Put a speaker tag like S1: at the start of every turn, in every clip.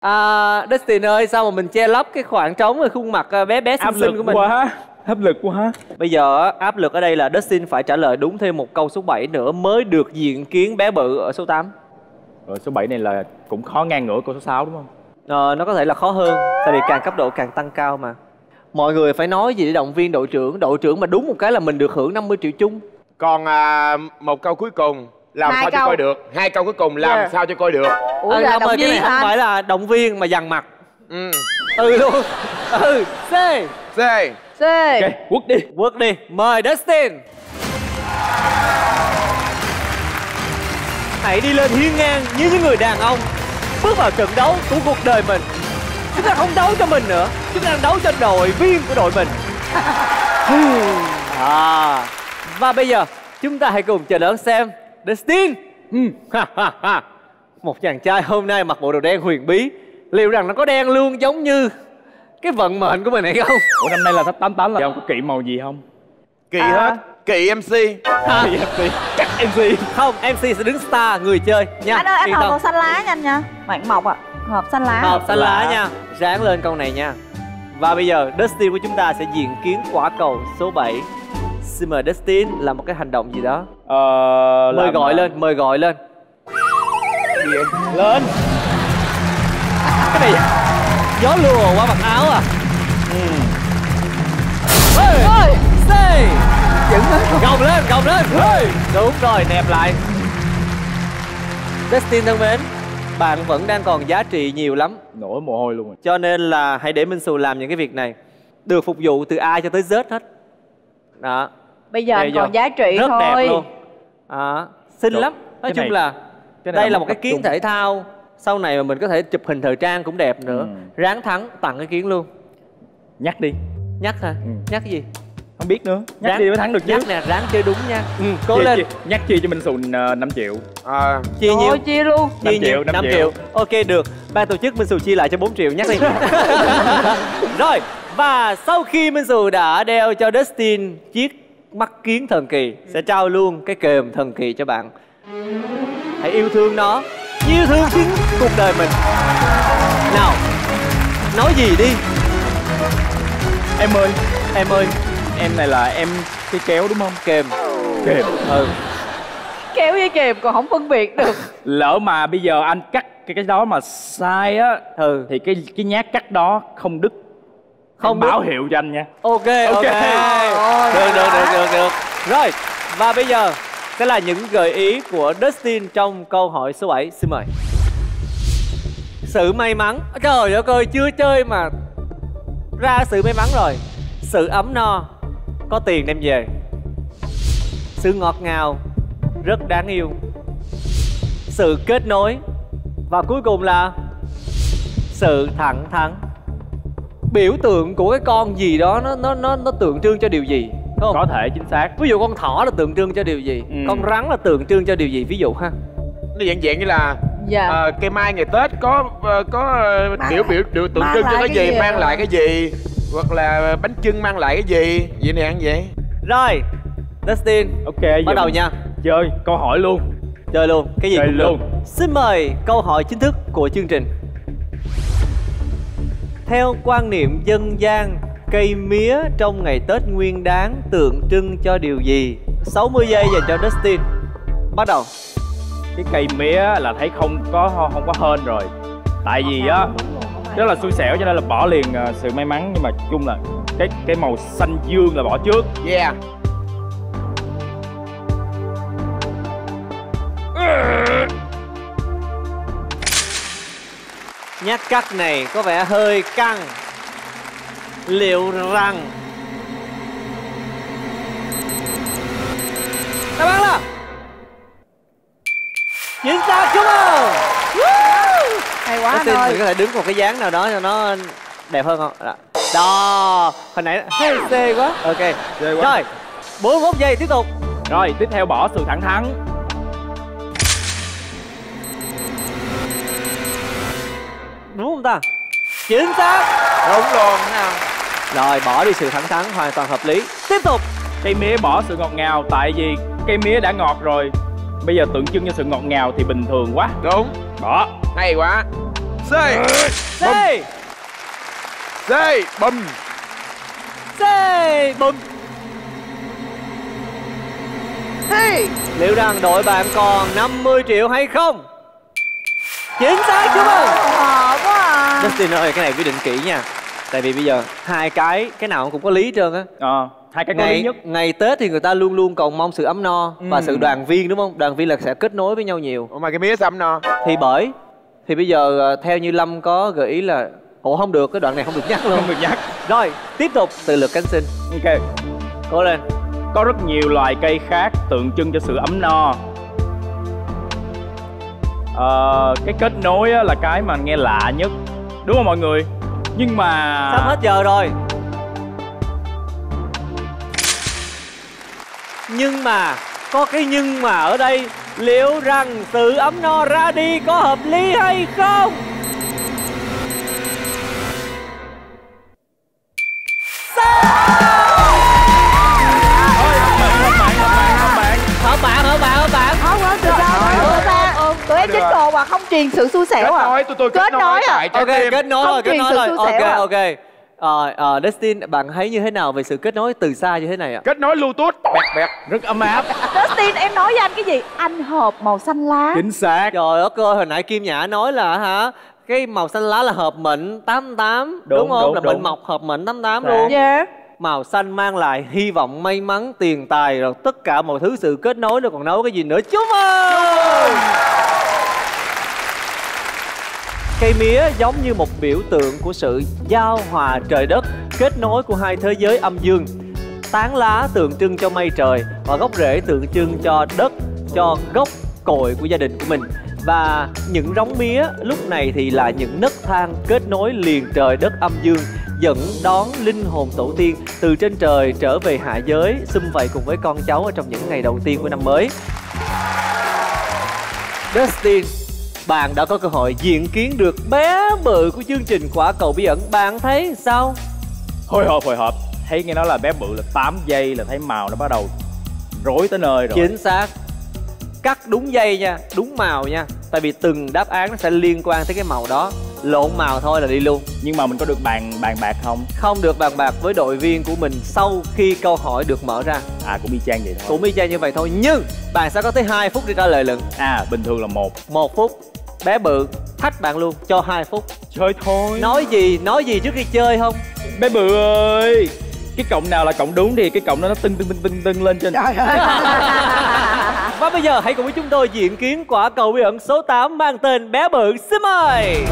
S1: Dustin ơi, sao mà mình che lấp cái khoảng trống ở khuôn mặt bé bé xinh xinh của mình?
S2: Áp lực quá.
S1: Bây giờ áp lực ở đây là Dustin phải trả lời đúng thêm một câu số 7 nữa mới được diện kiến bé bự ở số 8.
S2: Rồi số 7 này là cũng khó ngang ngửa câu số 6 đúng không?
S1: Nó có thể là khó hơn, tại vì càng cấp độ càng tăng cao mà. Mọi người phải nói gì để động viên đội trưởng. Đội trưởng mà đúng một cái là mình được hưởng 50 triệu chung.
S3: Còn một câu cuối cùng làm sao cho coi được. 2 câu cuối cùng làm sao cho coi được.
S1: Ủa là động viên, cái này không phải là động viên mà dằn mặt. Luôn. C.
S2: Ok,
S1: quất đi. Mời Dustin. Hãy đi lên hiên ngang như những người đàn ông, bước vào trận đấu của cuộc đời mình. Chúng ta không đấu cho mình nữa, chúng ta đang đấu cho đội viên của đội mình. Và bây giờ chúng ta hãy cùng chờ đón xem Dustin. Một chàng trai hôm nay mặc bộ đồ đen huyền bí, liệu rằng nó có đen luôn giống như cái vận mệnh của mình hay không?
S2: Ủa năm nay là thách 88 là ông có kỵ màu gì không?
S3: Kỵ hết. Kỵ MC.
S2: Kỵ MC. Chắc MC.
S1: Không, MC sẽ đứng star người chơi nha.
S4: Anh ơi, anh hợp màu xanh lá nhanh nha. Bạn Mộc ạ. Hợp xanh lá.
S1: Hợp xanh lá nha. Ráng lên câu này nha. Và bây giờ Dustin của chúng ta sẽ diện kiến quả cầu số 7. Xin mời Dustin làm một cái hành động gì đó. Mời gọi lên, mời gọi lên.
S2: Lên.
S1: Cái này gió lùa qua mặc áo à. Gồng lên. Đúng rồi, nẹp lại. Dustin thân mến, bạn vẫn đang còn giá trị nhiều lắm.
S2: Nổi mồ hôi luôn rồi.
S1: Cho nên là hãy để Minh Xù làm những cái việc này. Được phục vụ từ A cho tới Z hết. Đó.
S4: Bây giờ anh còn giá trị
S1: rất
S4: thôi.
S1: Đẹp luôn. Xinh lắm. Nói chung là đây là một cái kiến thể thao. Sau này mà mình có thể chụp hình thời trang cũng đẹp nữa. Ráng thắng tặng cái kiến luôn.
S2: Nhắc đi.
S1: Nhắc hả? Nhắc cái gì?
S2: Không biết nữa. Nhắc đi mới thắng được chứ.
S1: Nhắc nè, ráng chơi đúng nha. Cố lên.
S2: Nhắc chia cho Minh Xù 5 triệu.
S1: Chia nhiều.
S4: Chia luôn.
S1: 5 triệu. Ok được. Ban tổ chức Minh Xù chia lại cho 4 triệu. Nhắc đi. Rồi. Và sau khi Minh Xù đã đeo cho Dustin chiếc mắt kiến thần kỳ, sẽ trao luôn cái kềm thần kỳ cho bạn. Hãy yêu thương nó như yêu thương chính cuộc đời mình. Nào, nói gì đi.
S2: Em ơi, em này là em cái kéo đúng không?
S1: Kềm.
S4: Kéo với kềm còn không phân biệt được.
S2: Lỡ mà bây giờ anh cắt cái đó mà sai á, thì cái nhát cắt đó không đứt. Không báo hiệu cho anh nha.
S1: Ok. Được. Rồi, và bây giờ sẽ là những gợi ý của Dustin trong câu hỏi số 7. Xin mời. Sự may mắn. Trời ơi, chưa chơi mà ra sự may mắn rồi. Sự ấm no, có tiền đem về. Sự ngọt ngào, rất đáng yêu. Sự kết nối. Và cuối cùng là sự thẳng thắn. Biểu tượng của cái con gì đó nó tượng trưng cho điều gì, không?
S2: Có thể chính xác.
S1: Ví dụ con thỏ là tượng trưng cho điều gì, con rắn là tượng trưng cho điều gì, ví dụ ha.
S3: Nó dạng như là cây mai ngày Tết có biểu tượng trưng cho cái gì, mang lại cái gì, hoặc là bánh chưng mang lại cái gì, vậy nè ăn vậy.
S1: Rồi, Dustin.
S2: Ok,
S1: bắt đầu nha.
S2: Chơi câu hỏi luôn.
S1: Chơi luôn, cái gì
S2: chơi
S1: cũng
S2: luôn.
S1: được. Xin mời câu hỏi chính thức của chương trình. Theo quan niệm dân gian, cây mía trong ngày Tết Nguyên Đán tượng trưng cho điều gì? 60 giây dành cho Dustin. Bắt đầu.
S2: Cái cây mía là thấy không có hên rồi. Tại vì á rất là xui xẻo cho nên là bỏ liền sự may mắn, nhưng mà chung là cái màu xanh dương là bỏ trước.
S1: Nhát cắt này có vẻ hơi căng. Liệu rằng đáp án là chính xác. Chúc mừng.
S4: Hay quá anh
S1: ơi.
S4: ơi.
S1: Mình có thể đứng một cái dáng nào đó cho nó đẹp hơn không? Đó. Hồi nãy hơi C quá. Ok. Rồi 41 giây tiếp tục.
S2: Rồi tiếp theo bỏ sự thẳng thắn.
S1: Đúng không ta? Chính xác.
S3: Đúng luôn nào.
S1: Rồi bỏ đi sự thẳng thắn, hoàn toàn hợp lý. Tiếp tục.
S2: Cây mía bỏ sự ngọt ngào, tại vì cây mía đã ngọt rồi, bây giờ tượng trưng cho sự ngọt ngào thì bình thường quá.
S3: Đúng.
S2: Bỏ.
S3: Hay quá. C.
S1: C.
S3: C. Bùm.
S1: C. Bùm.
S5: Hey.
S1: Liệu rằng đội bạn còn 50 triệu hay không? Chính xác, chúc mừng.
S4: Khó quá à.
S1: Dustin ơi, cái này quyết định kỹ nha. Tại vì bây giờ hai cái nào cũng có lý hết trơn á.
S2: Hai cái có lý nhất.
S1: Ngày Tết thì người ta luôn luôn cầu mong sự ấm no và sự đoàn viên, đúng không? Đoàn viên là sẽ kết nối với nhau nhiều.
S3: Ủa mà cái mía sao ấm no?
S1: Thì bây giờ theo như Lâm có gợi ý là không được, cái đoạn này không được nhắc luôn.
S2: Không được nhắc.
S1: Rồi, tiếp tục từ lượt Khánh Sinh.
S2: Ok.
S1: Cố lên.
S2: Có rất nhiều loài cây khác tượng trưng cho sự ấm no. Cái kết nối á, là cái mà nghe lạ nhất, đúng không mọi người? Nhưng mà
S1: sắp hết giờ rồi. Nhưng mà có cái nhưng mà ở đây, liệu rằng sự ấm no ra đi có hợp lý hay không?
S4: Không, từ sao? Tụi em chính đồ mà không truyền sự xui xẻo à?
S3: Tôi kết nối
S4: à?
S3: Ok,
S1: kết nối rồi.
S4: Ok.
S1: Dustin, bạn thấy như thế nào về sự kết nối từ xa như thế này ạ?
S3: Kết nối Bluetooth, bẹt.
S2: rất ấm áp.
S4: Dustin, em nói với anh cái gì? Anh hợp màu xanh lá.
S2: Chính xác.
S1: Trời ơi, hồi nãy Kim Nhã nói là cái màu xanh lá là hợp mệnh 88, đúng không? Là mệnh mộc hợp mệnh 88 luôn.
S4: Dạ.
S1: Màu xanh mang lại hy vọng, may mắn, tiền tài, rồi tất cả mọi thứ sự kết nối, rồi còn nấu cái gì nữa. Chúc mừng! Cây mía giống như một biểu tượng của sự giao hòa trời đất, kết nối của hai thế giới âm dương. Tán lá tượng trưng cho mây trời và gốc rễ tượng trưng cho đất, cho gốc cội của gia đình của mình. Và những rống mía lúc này thì là những nấc thang kết nối liền trời đất âm dương, dẫn đón linh hồn tổ tiên từ trên trời trở về hạ giới, sum vầy cùng với con cháu ở trong những ngày đầu tiên của năm mới. Dustin, bạn đã có cơ hội diện kiến được bé bự của chương trình Quả Cầu Bí Ẩn. Bạn thấy sao?
S2: Hồi hộp. Thấy nghe nói là bé bự là 8 giây là thấy màu nó bắt đầu rối tới nơi rồi.
S1: Chính xác. Cắt đúng giây nha, đúng màu nha. Tại vì từng đáp án nó sẽ liên quan tới cái màu đó. Lộn màu thôi là đi luôn.
S2: Nhưng mà mình có được bàn bạc không?
S1: Không được bàn bạc với đội viên của mình sau khi câu hỏi được mở ra.
S2: Cũng y chang vậy thôi.
S1: Cũng y chang như vậy thôi. Nhưng bạn sẽ có tới 2 phút để trả lời lận.
S2: Bình thường là
S1: 1 phút. Bé bự thách bạn luôn, cho 2 phút.
S2: Chơi thôi.
S1: Nói gì trước khi chơi không?
S2: Bé bự ơi, cái cộng nào là cộng đúng thì cái cộng đó nó tưng lên trên.
S1: Và bây giờ hãy cùng với chúng tôi diện kiến Quả Cầu Bí Ẩn số 8 mang tên Bé Bự. Xin mời.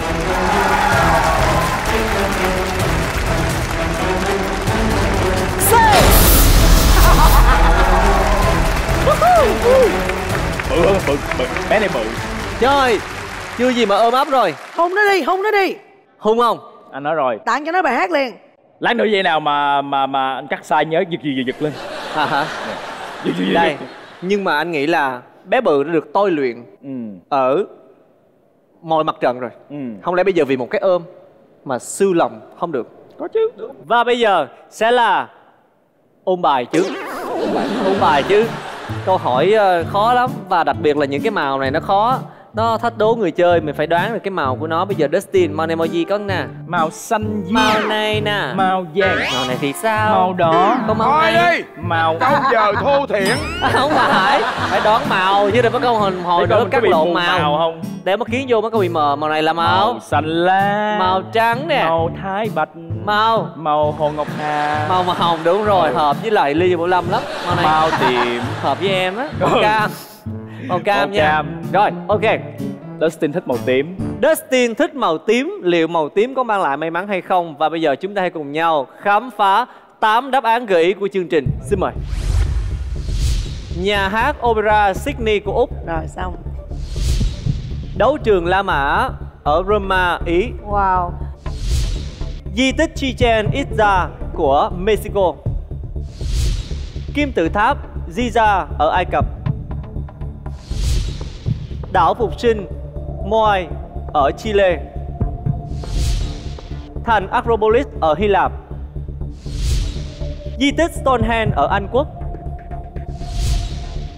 S2: Bự, bé này bự.
S1: Trời, chưa gì mà ôm ấp rồi.
S5: Hôn nó đi.
S1: Hung không?
S2: Anh nói rồi.
S5: Tặng cho nó bài hát liền.
S2: Lát nữa vậy nào mà anh cắt sai nhớ giật lên.
S1: Hả? Đây, nhưng mà anh nghĩ là bé bự đã được tôi luyện ở mọi mặt trận rồi. Không lẽ bây giờ vì một cái ôm mà siêu lòng không được?
S2: Có chứ.
S1: Và bây giờ sẽ là ôn bài chứ. Ôn bài chứ. Câu hỏi khó lắm. Và đặc biệt là những cái màu này nó khó. Nó thách đố người chơi, mình phải đoán được cái màu của nó. Bây giờ Dustin, màu này màu gì con nè?
S2: Màu xanh dương.
S1: Màu này nè.
S2: Màu vàng.
S1: Màu này thì sao?
S2: Màu đỏ.
S1: Có màu
S3: thôi
S1: này.
S3: đi.
S2: Màu
S3: Câu giờ thô thiển.
S1: Không phải đoán màu chứ đừng có câu hồi nữa cắt lộn màu
S2: không?
S1: Để mắt kiến vô mới có bị mờ. Màu này là màu
S2: xanh lá.
S1: Màu trắng nè.
S2: Màu thái bạch. Màu Hồ Ngọc Hà.
S1: Màu hồng, đúng rồi. Hợp với lại Ly Vũ Lâm lắm. Màu này
S2: màu tím.
S1: hợp với em á. Màu cam. Màu cam nha.
S2: Cam.
S1: Rồi, ok.
S2: Dustin thích màu tím.
S1: Dustin thích màu tím. Liệu màu tím có mang lại may mắn hay không? Và bây giờ chúng ta hãy cùng nhau khám phá 8 đáp án gợi ý của chương trình. Xin mời. Nhà hát Opera Sydney của Úc.
S5: Rồi xong.
S1: Đấu trường La Mã ở Roma, Ý.
S4: Wow.
S1: Di tích Chichen Itza của Mexico. Kim tự tháp Giza ở Ai Cập. Đảo phục sinh Moai ở Chile. Thành Acropolis ở Hy Lạp. Di tích Stonehenge ở Anh Quốc.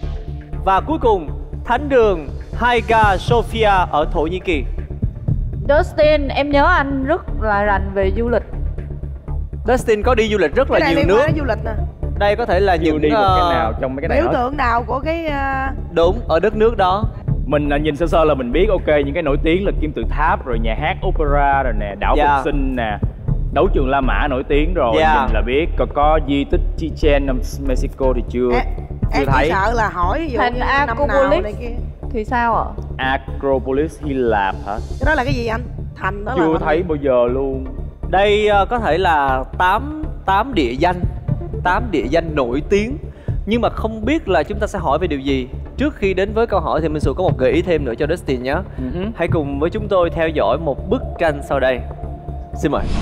S1: Và cuối cùng, thánh đường Hagia Sophia ở Thổ Nhĩ Kỳ.
S4: Dustin, em nhớ anh rất là rành về du lịch.
S1: Dustin có đi du lịch rất
S5: Cái
S1: là
S5: này
S1: nhiều
S5: liên
S1: nước.
S5: quan đến du lịch nè.
S1: Đây có thể là
S2: Chưa
S1: những
S2: đi một cái nào trong mấy cái này
S5: Biểu
S2: hết.
S5: tượng nào của cái
S1: đúng, ở đất nước đó.
S2: Mình nhìn sơ sơ là mình biết ok những cái nổi tiếng là Kim Tự Tháp rồi nhà hát opera rồi nè, đảo
S1: Dạ.
S2: Phục Sinh nè, đấu trường La Mã nổi tiếng rồi,
S1: Dạ.
S2: nhìn là biết. Còn có di tích Chichen Mexico thì chưa
S5: em
S2: thấy.
S5: chỉ sợ là hỏi ví dụ
S4: Thành
S5: như năm nào
S4: Acropolis
S5: này kia.
S4: thì sao ạ?
S2: Acropolis Hy Lạp hả?
S5: Cái đó là cái gì anh? Thành đó là
S2: Chưa
S5: thành
S2: thấy
S5: gì?
S2: bao giờ luôn.
S1: Đây có thể là 8 địa danh, 8 địa danh nổi tiếng. Nhưng mà không biết là chúng ta sẽ hỏi về điều gì. Trước khi đến với câu hỏi thì Minh Sù có một gợi ý thêm nữa cho Dustin nhé. Hãy cùng với chúng tôi theo dõi một bức tranh sau đây. Xin mời.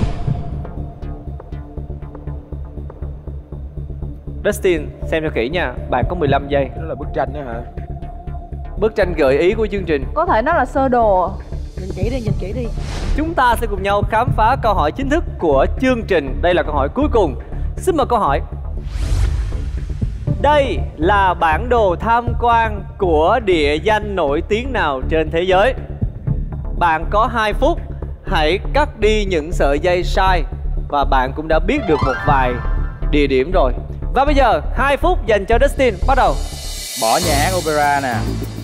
S1: Dustin, xem cho kỹ nha. Bạn có 15 giây.
S3: Đó là bức tranh đó hả?
S1: Bức tranh gợi ý của chương trình.
S4: Có thể nó là sơ đồ.
S5: Nhìn kỹ đi, nhìn kỹ đi.
S1: Chúng ta sẽ cùng nhau khám phá câu hỏi chính thức của chương trình. Đây là câu hỏi cuối cùng. Xin mời câu hỏi. Đây là bản đồ tham quan của địa danh nổi tiếng nào trên thế giới? Bạn có 2 phút. Hãy cắt đi những sợi dây sai. Và bạn cũng đã biết được một vài địa điểm rồi. Và bây giờ 2 phút dành cho Dustin. Bắt đầu.
S2: Bỏ nhà hát opera nè.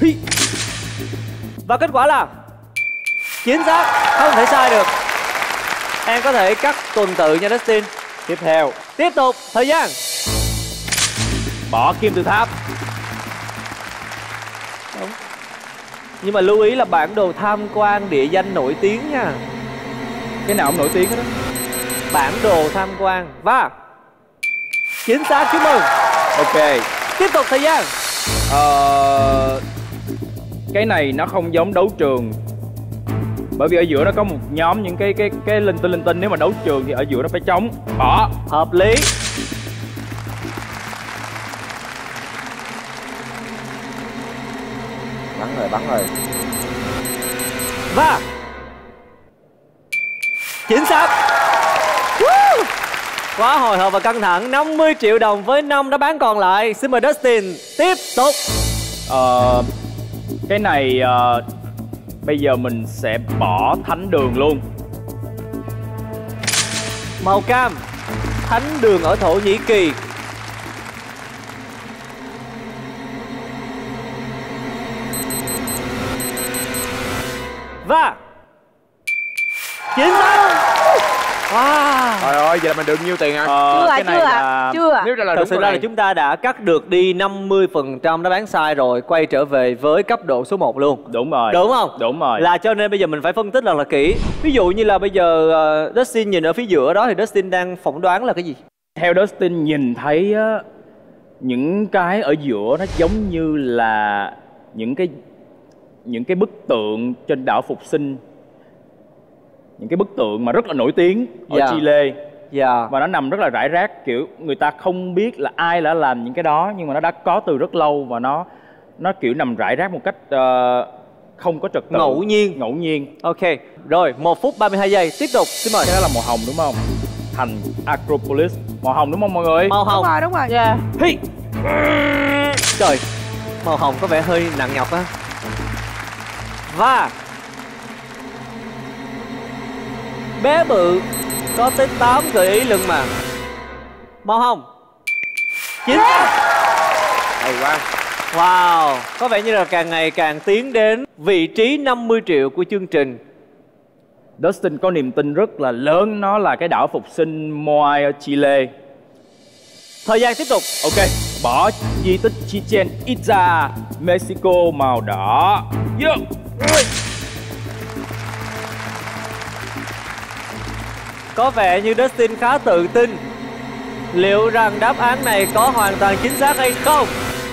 S1: Và kết quả là chính xác, không thể sai được. Em có thể cắt tuần tự nha Dustin.
S2: Tiếp theo,
S1: Tiếp tục, thời gian.
S2: bỏ Kim Tự Tháp.
S1: Nhưng mà lưu ý là bản đồ tham quan địa danh nổi tiếng nha.
S2: Cái nào cũng nổi tiếng hết đó.
S1: Bản đồ tham quan. Và chính xác, chúc mừng.
S2: Ok.
S1: Tiếp tục thời gian.
S2: Cái này nó không giống đấu trường. Bởi vì ở giữa nó có một nhóm những cái linh tinh. Nếu mà đấu trường thì ở giữa nó phải trống. Bỏ.
S1: Hợp lý.
S3: Bắn rồi.
S1: Và chính xác. Woo! Quá hồi hộp và căng thẳng. 50 triệu đồng với 5 đáp án còn lại. Xin mời Dustin tiếp tục.
S2: Cái này bây giờ mình sẽ bỏ thánh đường luôn.
S1: Màu cam. Thánh đường ở Thổ Nhĩ Kỳ. Và chính xác. Wow.
S3: Trời ơi, vậy là mình được nhiêu tiền à?
S4: Chưa
S2: Cái này là
S4: chưa ạ.
S3: Nếu ra là
S1: Thật
S3: đúng
S1: sự
S3: rồi
S1: ra là
S3: này.
S1: chúng ta đã cắt được đi 50% đáp án sai rồi. Quay trở về với cấp độ số 1 luôn.
S2: Đúng rồi.
S1: Đúng không?
S2: Đúng rồi.
S1: Là cho nên bây giờ mình phải phân tích rất là kỹ. Ví dụ như là bây giờ Dustin nhìn ở phía giữa đó thì Dustin đang phỏng đoán là cái gì?
S2: Theo Dustin nhìn thấy á, những cái ở giữa nó giống như là những cái bức tượng trên đảo Phục Sinh. Những cái bức tượng mà rất là nổi tiếng ở
S1: Dạ.
S2: Chile.
S1: Dạ.
S2: Và nó nằm rất là rải rác, kiểu người ta không biết là ai đã làm những cái đó, nhưng mà nó đã có từ rất lâu và nó kiểu nằm rải rác một cách không có trật tự,
S1: Ngẫu nhiên.
S2: ngẫu nhiên.
S1: Ok. Rồi 1 phút 32 giây. Tiếp tục. Xin mời.
S2: Cái đó là màu hồng đúng không? Thành Acropolis màu hồng đúng không mọi người?
S1: Màu hồng.
S5: Đúng rồi.
S4: Dạ.
S2: Hi.
S1: Trời, màu hồng có vẻ hơi nặng nhọc á. Và bé bự có tới 8 gợi ý lưng mà. Màu hồng. Chính xác.
S3: Hay quá.
S1: Wow, có vẻ như là càng ngày càng tiến đến vị trí 50 triệu của chương trình.
S2: Dustin có niềm tin rất là lớn, nó là cái đảo Phục Sinh Moai ở Chile.
S1: Thời gian tiếp tục.
S2: Ok, bỏ di tích Chichen Itza, Mexico màu đỏ. Vô.
S1: Có vẻ như Dustin khá tự tin. Liệu rằng đáp án này có hoàn toàn chính xác hay không?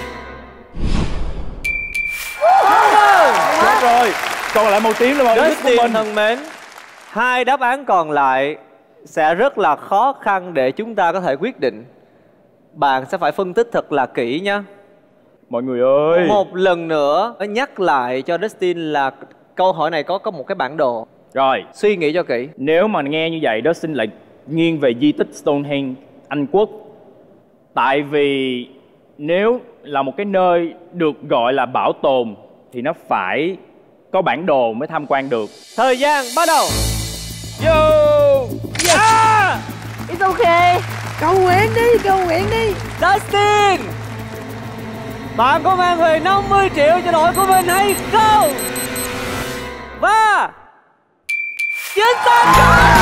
S2: Chết rồi. Còn lại màu tím là màu yêu thích của
S1: Dustin
S2: mình.
S1: thân mến, 2 đáp án còn lại sẽ rất là khó khăn để chúng ta có thể quyết định. Bạn sẽ phải phân tích thật là kỹ nhé.
S2: Mọi người ơi.
S1: Một lần nữa nhắc lại cho Dustin là câu hỏi này có một cái bản đồ.
S2: Rồi,
S1: Suy nghĩ cho kỹ.
S2: nếu mà nghe như vậy Dustin lại nghiêng về di tích Stonehenge Anh Quốc. Tại vì nếu là một cái nơi được gọi là bảo tồn thì nó phải có bản đồ mới tham quan được.
S1: Thời gian bắt đầu.
S3: Vô.
S1: Yes.
S4: It's okay.
S5: Cầu nguyện đi, cầu nguyện đi.
S1: Dustin, bạn có mang về 50 triệu cho đội của mình hay không? Và chính xác.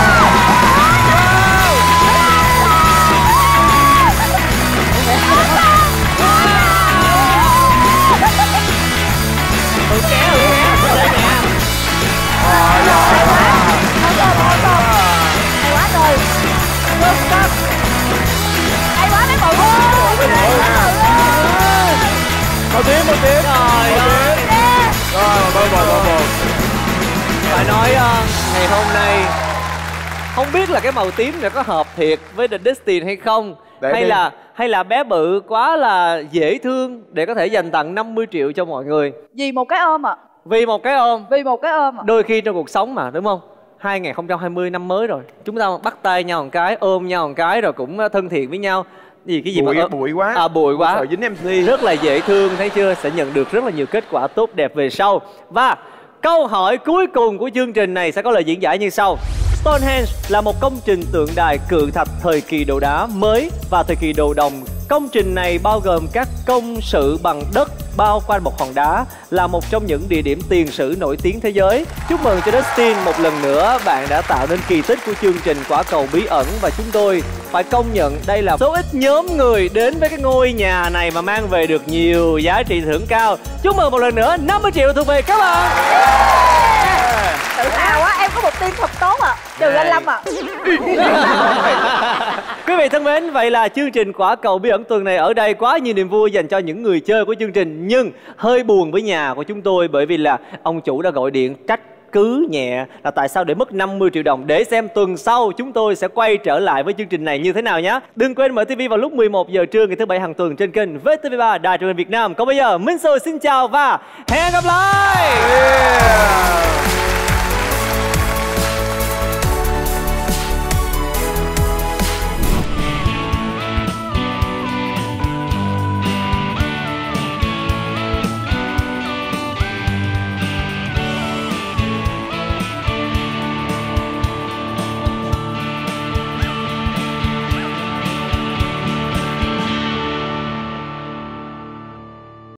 S4: Hay quá rồi. Hay quá mấy mọi người.
S3: Một tiếng.
S1: Trời ơi.
S3: Rồi,
S1: Phải nói ngày hôm nay không biết là cái màu tím này có hợp thiệt với The Destin hay không, hay là bé bự quá là dễ thương để có thể dành tặng 50 triệu cho mọi người.
S4: Vì một cái ôm ạ.
S1: Vì một cái ôm.
S4: Vì một cái ôm ạ.
S1: Đôi khi trong cuộc sống mà, đúng không? 2020 năm mới rồi, chúng ta bắt tay nhau một cái, ôm nhau một cái rồi cũng thân thiện với nhau. Cái gì
S3: bụi,
S1: mà
S3: bụi quá.
S1: Bụi quá.
S3: Sợ dính MC.
S1: Rất là dễ thương, thấy chưa? Sẽ nhận được rất là nhiều kết quả tốt đẹp về sau. Và câu hỏi cuối cùng của chương trình này sẽ có lời diễn giải như sau. Stonehenge là một công trình tượng đài cự thạch thời kỳ đồ đá mới và thời kỳ đồ đồng. Công trình này bao gồm các công sự bằng đất bao quanh một hòn đá, là một trong những địa điểm tiền sử nổi tiếng thế giới. Chúc mừng cho Dustin một lần nữa, bạn đã tạo nên kỳ tích của chương trình Quả Cầu Bí Ẩn, và chúng tôi phải công nhận đây là số ít nhóm người đến với cái ngôi nhà này mà mang về được nhiều giá trị thưởng cao. Chúc mừng một lần nữa, 50 triệu thuộc về các bạn.
S4: Tự hào quá, em có một team thật tốt ạ. Trừ anh Lâm ạ.
S1: Quý vị thân mến, vậy là chương trình Quả Cầu Bí Ẩn tuần này ở đây quá nhiều niềm vui dành cho những người chơi của chương trình, nhưng hơi buồn với nhà của chúng tôi bởi vì là ông chủ đã gọi điện trách cứ nhẹ là tại sao để mất 50 triệu đồng. Để xem tuần sau chúng tôi sẽ quay trở lại với chương trình này như thế nào nhé. Đừng quên mở TV vào lúc 11 giờ trưa ngày thứ Bảy hàng tuần trên kênh VTV3 Đài Truyền hình Việt Nam. Còn bây giờ Minh Sôi xin chào và hẹn gặp lại.